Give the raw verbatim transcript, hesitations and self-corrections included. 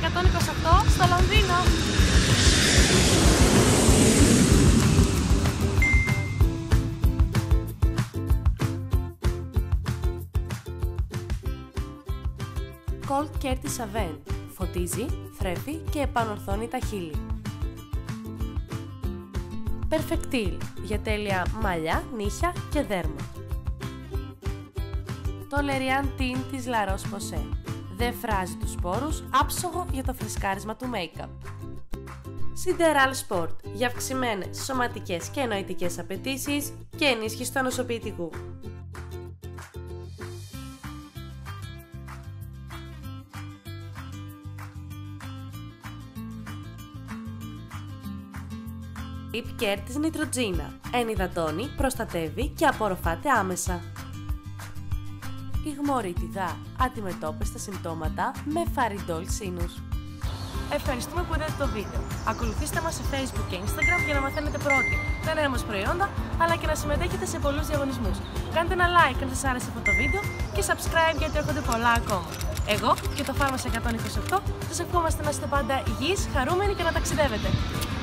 εκατόν είκοσι οκτώ στο Λονδίνο. Colt Curtis Avent. Φωτίζει, θρέφει και επανορθώνει τα χείλη. Perfectil. Για τέλεια μαλλιά, νύχια και δέρμα. Το Lerian Tint της La Roche-Posay. Δεν φράζει τους σπόρους, άψογο για το φρεσκάρισμα του make-up. Sideral Sport. Για αυξημένες σωματικές και νοητικές απαιτήσεις και ενίσχυση του ανοσοποιητικού. Lip Care της Neutrogena. Ενυδατώνει, προστατεύει και απορροφάται άμεσα. Ιγμωρίτιδα. Αντιμετώπιστε συμπτώματα με Φαρντόλ Sinus. Ευχαριστούμε που είδατε το βίντεο. Ακολουθήστε μας σε Facebook και Instagram για να μαθαίνετε πρώτοι τα νέα μας προϊόντα, αλλά και να συμμετέχετε σε πολλούς διαγωνισμούς. Κάντε ένα like αν σας άρεσε αυτό το βίντεο και subscribe γιατί έρχονται πολλά ακόμα. Εγώ και το Pharmacy εκατόν είκοσι οκτώ σας ευχόμαστε να είστε πάντα υγιείς, χαρούμενοι και να ταξιδεύετε.